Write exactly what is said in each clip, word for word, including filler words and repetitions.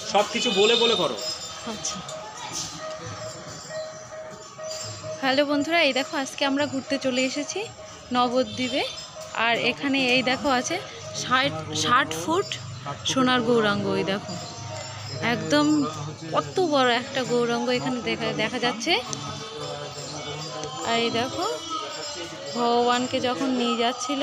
সব কিছু বলে বলে করো। আচ্ছা হ্যালো বন্ধুরা, এই দেখো আজকে আমরা ঘুরতে চলে এসেছি নবদ্বীপে। আর এখানে এই দেখো আছে ষাট ষাট ফুট সোনার গৌরাঙ্গ। এই দেখো একদম কত বড় একটা গৌরাঙ্গ এখানে দেখা দেখা যাচ্ছে। আর এই দেখো ভগবানকে যখন নিয়ে যাচ্ছিল,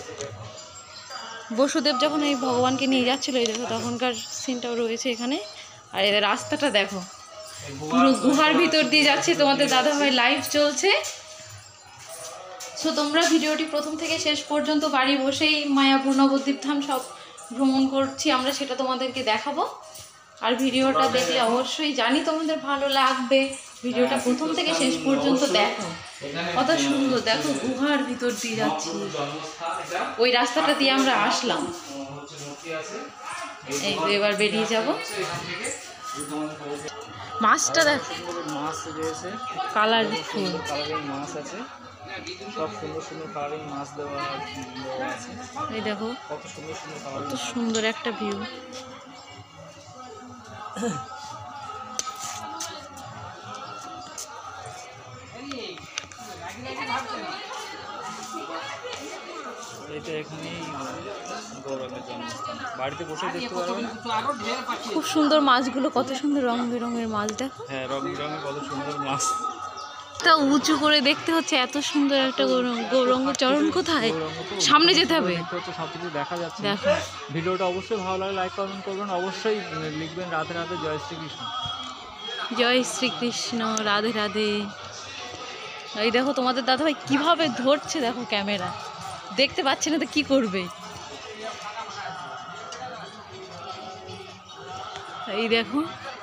বসুদেব যখন এই ভগবানকে নিয়ে যাচ্ছিল, এই দেখো তখনকার সিনটাও রয়েছে এখানে। আর এই রাস্তাটা দেখো পুরো গুহার ভিতর দিয়ে যাচ্ছে, তোমাদের দাদাভাই লাইভ চলছে। সো তোমরা ভিডিওটি প্রথম থেকে শেষ পর্যন্ত বাড়ি বসেই মায়াপুর নবদ্বীপ ধাম সব ভ্রমণ করছি আমরা, সেটা তোমাদেরকে দেখাবো। আর ভিডিওটা দেখলে অবশ্যই জানি তোমাদের ভালো লাগবে। ভিডিওটা প্রথম থেকে শেষ পর্যন্ত দেখো, কত সুন্দর। দেখো গুহার ভিতর দিয়ে যাচ্ছি, ওই রাস্তাটা দিয়ে আমরা আসলাম। এই তো এবার বেরিয়ে যাব। মাছটা দেখো, মাছ রয়েছে কালারফুল কালারিং মাছ আছে, সব সুন্দর সুন্দর কালারিং মাছ দেওয়া দেওয়া আছে। এই দেখো কত সুন্দর সুন্দর কালারিং, কত সুন্দর একটা ভিউ। এটা এখানেই গৌরাঙ্গের জন্মস্থান। বাড়িতে বসে দেখতে পারবেন। খুব সুন্দর মাছগুলো, কত সুন্দর রং বেরঙের মাছ দেখো। হ্যাঁ, রং বেরঙের কত সুন্দর মাছ। তা উঁচু করে দেখতে হচ্ছে, এত সুন্দর একটা গৌরাঙ্গ। গৌরাঙ্গ চরণ কোথায়? সামনে যেতে হবে। সব কিছু দেখা যাচ্ছে। দেখো ভিডিওটা অবশ্যই ভালো লাগে, লাইক কমেন্ট করবেন, অবশ্যই লিখবেন রাধে রাধে জয় শ্রীকৃষ্ণ। জয় শ্রীকৃষ্ণ, রাধে রাধে। এই দেখো তোমাদের দাদাভাই কিভাবে ধরছে, দেখো ক্যামেরা দেখতে পাচ্ছে না তো কি করবে। এই দেখো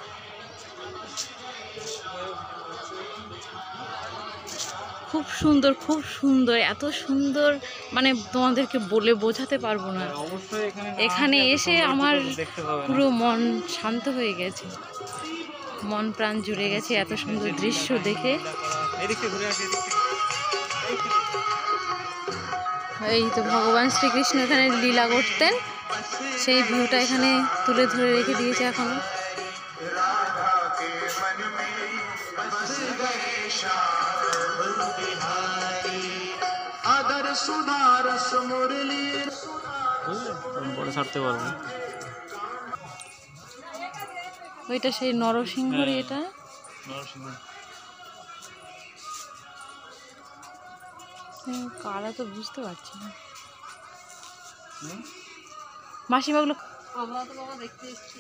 খুব সুন্দর, খুব সুন্দর, এত সুন্দর, মানে তোমাদেরকে বলে বোঝাতে পারবো না। এখানে এসে আমার পুরো মন শান্ত হয়ে গেছে, মন প্রাণ জুড়ে গেছে এত সুন্দর দৃশ্য দেখে। এই তো ভগবান শ্রীকৃষ্ণ এখানে লীলা করতেন, সেই ভিউটা এখানে তুলে ধরে রেখে দিয়েছে এখনো। ছাড়তে পারবো ওইটা সেই নরসিংহরই, এটা নরসিংহ। কারা তো বুঝতে পারছি না। মাসিমাগুলো বাবা তো বাবা দেখতে এসছি।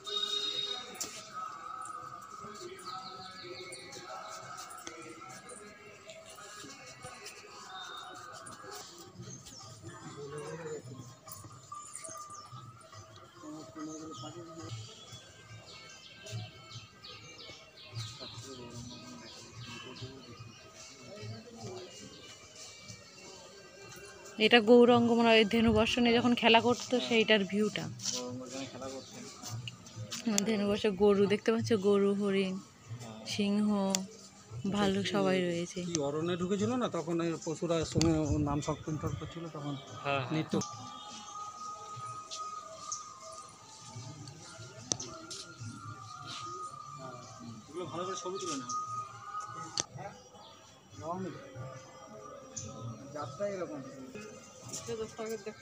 এটা গৌরাঙ্গ, মানে ওই ধেনুবর্ষণে যখন খেলা করতো সেইটার ভিউটা। ধেনুবর্ষে গরু দেখতে পাচ্ছ, গরু, হরিণ, সিংহ, ভালুক সবাই রয়েছে। অরণ্যে ঢুকেছিল না, তখন পশুরা সঙ্গে নাম সংকীর্তন করছিল, তখন নৃত্য। ভালো করে ছবি তুলে না, যাত্রা এরকম দেখো।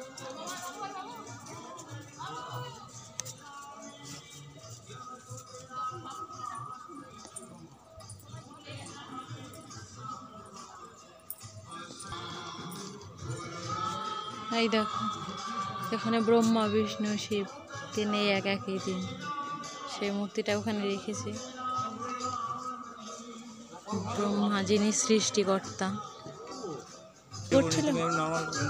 এই দেখো এখানে ব্রহ্মা, বিষ্ণু, শিব তিনে এক একই দিন, সেই মূর্তিটা ওখানে রেখেছে। ব্রহ্মা যিনি সৃষ্টিকর্তা, করছিল